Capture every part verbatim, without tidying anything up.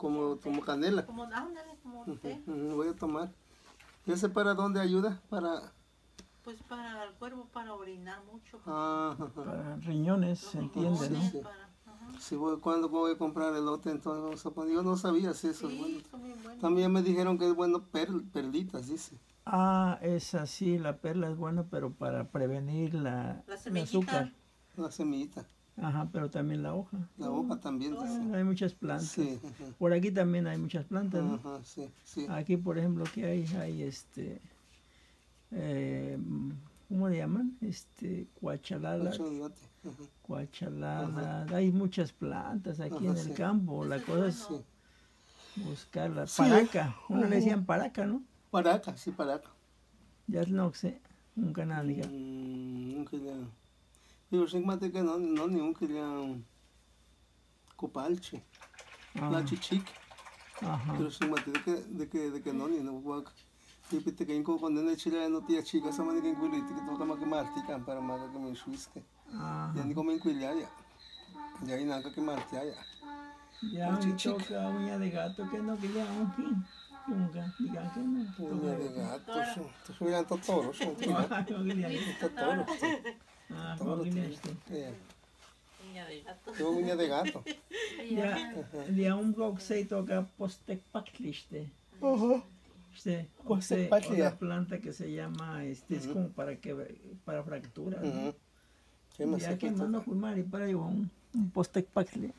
como, como canela. Como, ándale, como té. Uh -huh, voy a tomar. ¿Y ese para dónde ayuda? Para... Pues para el cuerpo, para orinar mucho. Ah, uh -huh. Para riñones, se entiende, ¿no? Sí, para, uh -huh. sí, voy, ¿cuándo voy a comprar elote? Entonces vamos a poner. Yo no sabía si eso sí, es bueno. son bien buenos. También me dijeron que es bueno perl, perlitas, dice. Ah, esa sí, la perla es buena, pero para prevenir la, la el azúcar. La semillita. Ajá, pero también la hoja. La hoja también. Ah, dice. hay muchas plantas. Sí, uh -huh. Por aquí también hay muchas plantas, ¿no? Uh -huh, sí, sí. Aquí, por ejemplo, que hay, hay este, eh, ¿cómo le llaman? Este, cuachaladas. Uh -huh. Cuachaladas. Uh -huh. Hay muchas plantas aquí uh -huh, en el sí. campo. La cosa es sí. buscarla. Sí. Paraca. Uno uh -huh. le decían paraca, ¿no? Paraca, sí, paraca. Ya no sé. Un canal, diga. Nunca le... Yo sé que no, no, ni un que le... Copalche. La chichique. Ajá. Pero sin mate de que de que de que no ni no guac. Y pite que inco cuando en Chile no tía chica esa manera que incuili que toca más que martica para más que me chuisque. Ya ni como incuili ya. Ya hay nada que martia ya. Ya me toca uña de gato que no que le haga un fin. Nunca, diga que no. Uña de gato, eso. Tú soy ya toro, son toro. Toro. Ah, ¿cómo que le haste? Uña de gato. Yo uña de gato. Ya, ya un blog se toca postecpactliste. Ajá. Este, otra planta que se llama, este, es como para que, para fracturas. Uh -huh. Ya que mando fumar y para yo un, un postecpactle.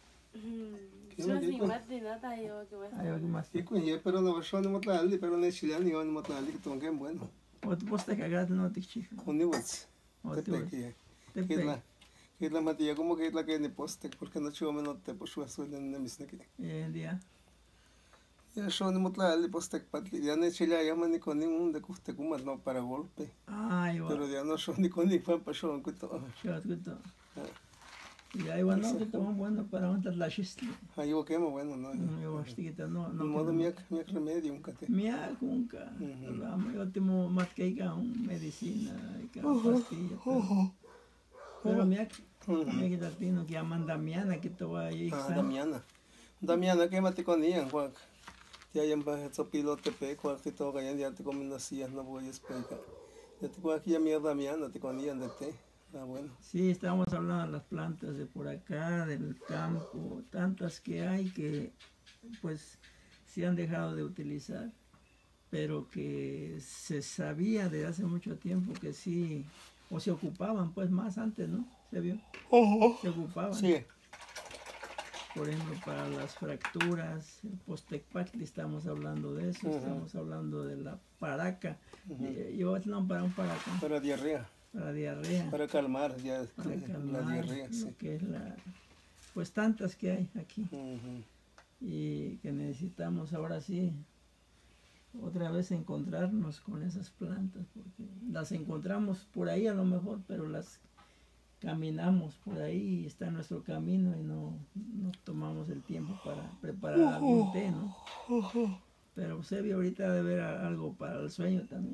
Pero no son de matarle, pero no es chileno ni van a matarle que toquen bueno. O tu postecagad no te chico. Con iguals. Te que la que la matilla como que la que en poste porque no chivo menos te pues suelo en la misma que. Eh, día. Ya son de matarle poste patli ya no chile ya man ni con ningún de coste como no para golpe. Ah, igual. Pero ya no son ni con ni fan para son que todo. Yo que todo. Y ahí van no que toman bueno para aguantar la chistle. Ahí o quemo bueno, no. Yo bastante no no. Modo miak miak remedio un cate. Miak unca. Yo temo más que un medicina y que pastilla. Pero miak miak tatino que llaman Damiana que to ahí. Ah, Damiana. Damiana que mate con ella, Juan. Ya ya va eso pilote pe cual que toca ya ya te comen las sillas no voy a explicar. Ya te cual aquí ya mierda Damiana te con ella de té. Ah, bueno. Sí, estamos hablando de las plantas de por acá, del campo, tantas que hay que pues se han dejado de utilizar, pero que se sabía desde hace mucho tiempo que sí, o se ocupaban pues más antes, ¿no? ¿Se vio? Uh-huh. Se ocupaban. Sí. Por ejemplo, para las fracturas, el postecpactli, estamos hablando de eso, uh-huh. Estamos hablando de la paraca. Uh-huh. Yo no para un paraca. Para diarrea. Para diarrea. Para calmar, ya para calmar la diarrea, lo sí. Que es la, pues tantas que hay aquí. Uh-huh. Y que necesitamos ahora sí otra vez encontrarnos con esas plantas, porque las encontramos por ahí a lo mejor, pero las caminamos por ahí y está en nuestro camino y no, no tomamos el tiempo para preparar uh-huh. algún té, ¿no? Uh-huh. Pero Eusebio ahorita debe ver algo para el sueño también.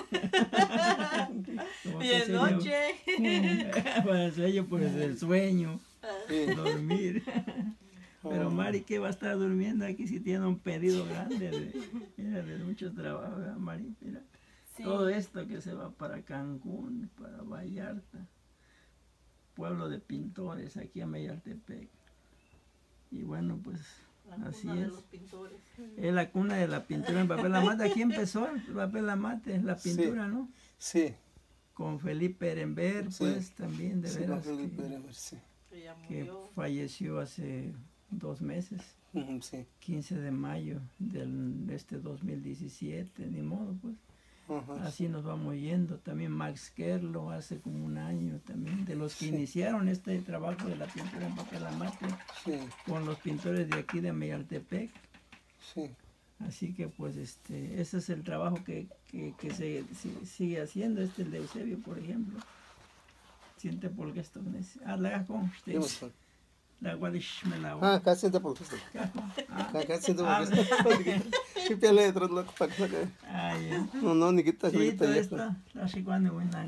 Y de noche. Para el sueño, pues el sueño. Sí. Dormir. Pero Mari, ¿qué va a estar durmiendo aquí si tiene un pedido grande de, mira, de mucho trabajo, ¿verdad, Mari? Mira. Sí. Todo esto que se va para Cancún, para Vallarta, pueblo de pintores, aquí a Mayaltepec. Y bueno, pues la así cuna es. De los pintores. Es la cuna de la pintura en papel amate. Aquí empezó el papel amate, la pintura, sí. ¿no? Sí. Con Felipe Erember, sí. Pues también de sí, veras Felipe que, Erember, sí. que falleció hace dos meses, uh-huh, sí. quince de mayo del este dos mil diecisiete, ni modo pues. Uh-huh. Así nos vamos yendo. También Max Kerlo hace como un año también, de los que sí. Iniciaron este trabajo de la pintura en papel amate, sí. Con los pintores de aquí de Mayaltepec. Sí. Así que pues este, ese es el trabajo que, que, que se, se sigue haciendo, este el de Eusebio, por ejemplo. Siente por qué esto es. Ah, la con usted. La gualish me la. Ah, acá siente por qué esto. Acá siente por qué esto. ¿Qué piel de otro loco para que? Ah, ya. No, no, ni quita, ni quita. Sí, esto. La chicuana buena.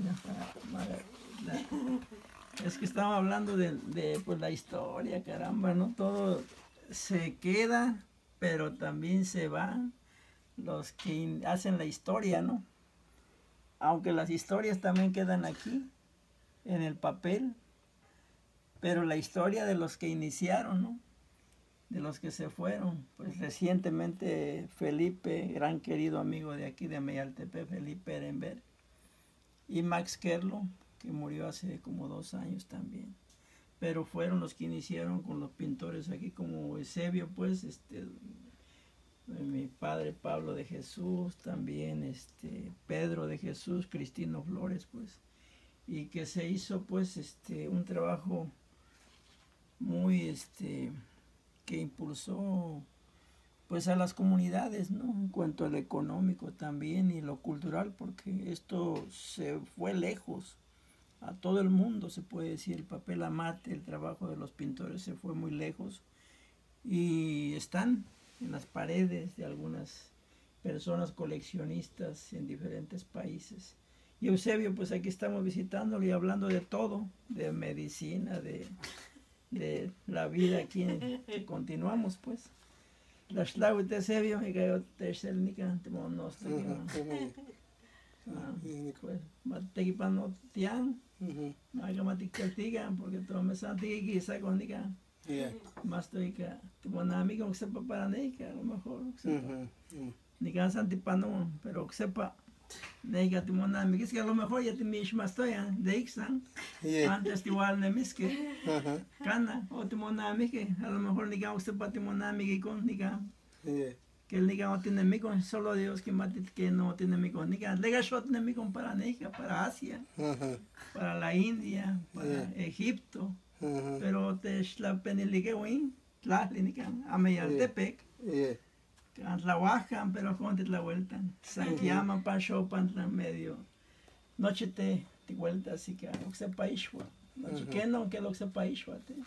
Es que estaba hablando de, de pues la historia, caramba, ¿no? Todo se queda pero también se van los que hacen la historia, ¿no? Aunque las historias también quedan aquí, en el papel, pero la historia de los que iniciaron, ¿no? De los que se fueron. Pues recientemente Felipe, gran querido amigo de aquí de Ameyaltepec, Felipe Ehrenberg, y Max Kerlo, que murió hace como dos años también. Pero fueron los que iniciaron con los pintores aquí, como Eusebio, pues, este, mi padre Pablo de Jesús, también este, Pedro de Jesús, Cristino Flores, pues, y que se hizo, pues, este, un trabajo muy, este, que impulsó, pues, a las comunidades, ¿no? En cuanto a lo económico también y lo cultural, porque esto se fue lejos. A todo el mundo se puede decir, el papel amate, el trabajo de los pintores se fue muy lejos y están en las paredes de algunas personas coleccionistas en diferentes países. Y Eusebio, pues aquí estamos visitándolo y hablando de todo, de medicina, de, de la vida aquí, que continuamos, pues. La Schlau de Eusebio, y que yo te selnica, te monos, pues, mategi pano tian, maga matik teltiga, porque todo me santi que quizá con diga, más estoy que te pone amigo que sepa para neika, a lo mejor, ni que santi pano, pero que sepa, neika te pone amigo, es que a lo mejor ya te mish más estoy, de ixan, antes igual ne miske, cana, o te pone amigo, a lo mejor ni que sepa te pone amigo con ni que el niga no tiene amigo, solo Dios que mate que no tiene amigo. Niga, lega shot tiene amigo para Niga, para Asia, uh-huh. para la India, para yeah. Egipto. Uh-huh. Pero te la peniligue win, la linica, a Meyaltepec. Yeah. La bajan, pero con la vuelta. San llama pa show pan medio. Noche te te vuelta así que lo que sepa ishwa. Noche que no que lo que sepa ishwa te.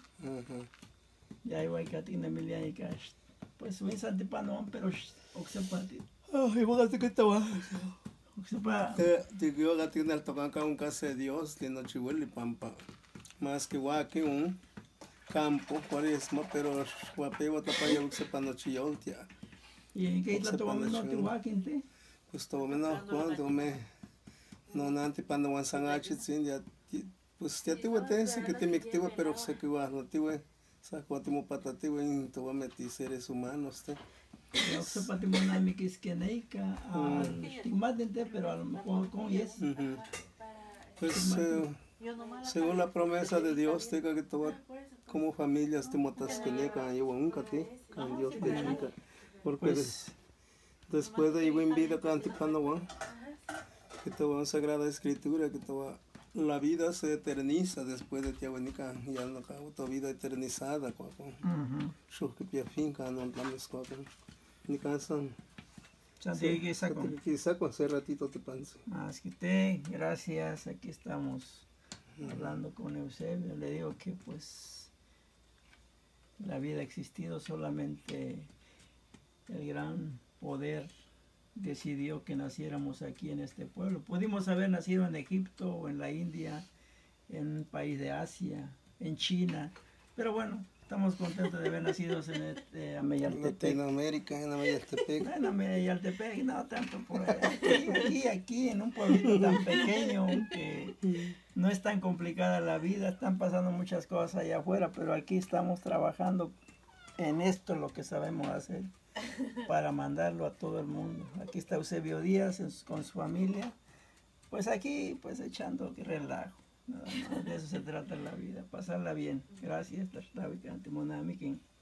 Ya igual que tiene Emilia y cash. Pues un santipano, pero oxepati. Ah, igual que estaba. Oxepa. Te digo que tiene el tocan con un casa de Dios, tiene chihuahua y pampa. Más que guaque un campo, cuaresma, pero guapeo tapaya oxepa no chilloltia. ¿Y en qué isla tomamos no te guaquinte? Pues tomamos no cuando me no nante pando wan sangachi sin ya pues ya te voy sí que te me activa pero se que va no te voy. Sacuatimo patativo en todo metí seres humanos, ¿te? Yo sé patrimonio que es que neica al timadente, pero a lo mejor con yes. Pues eh, según la promesa de Dios, te que todo como familias te motas que ne can yo nunca te can Dios te chica. Porque pues, después de ir en vida cantipando que te va a sagrada escritura que te va la vida se eterniza después de Tiahuanica, ya no acabo tu vida eternizada, con su que finca, no mames, con ni cansan. Quizá con ese ratito te panse. Más que te, gracias, aquí estamos hablando con Eusebio. Le digo que pues la vida ha existido, solamente el gran poder decidió que naciéramos aquí en este pueblo. Pudimos haber nacido en Egipto o en la India, en un país de Asia, en China, pero bueno, estamos contentos de haber nacido en eh, Ameyaltepec. Latinoamérica, en Ameyaltepec. En Ameyaltepec, no tanto por allá. Aquí, aquí, aquí, en un pueblito tan pequeño que no es tan complicada la vida, están pasando muchas cosas allá afuera, pero aquí estamos trabajando en esto, lo que sabemos hacer, para mandarlo a todo el mundo. Aquí está Eusebio Díaz en, con su familia, pues aquí pues echando relajo, nada más. De eso se trata la vida, pasarla bien. Gracias.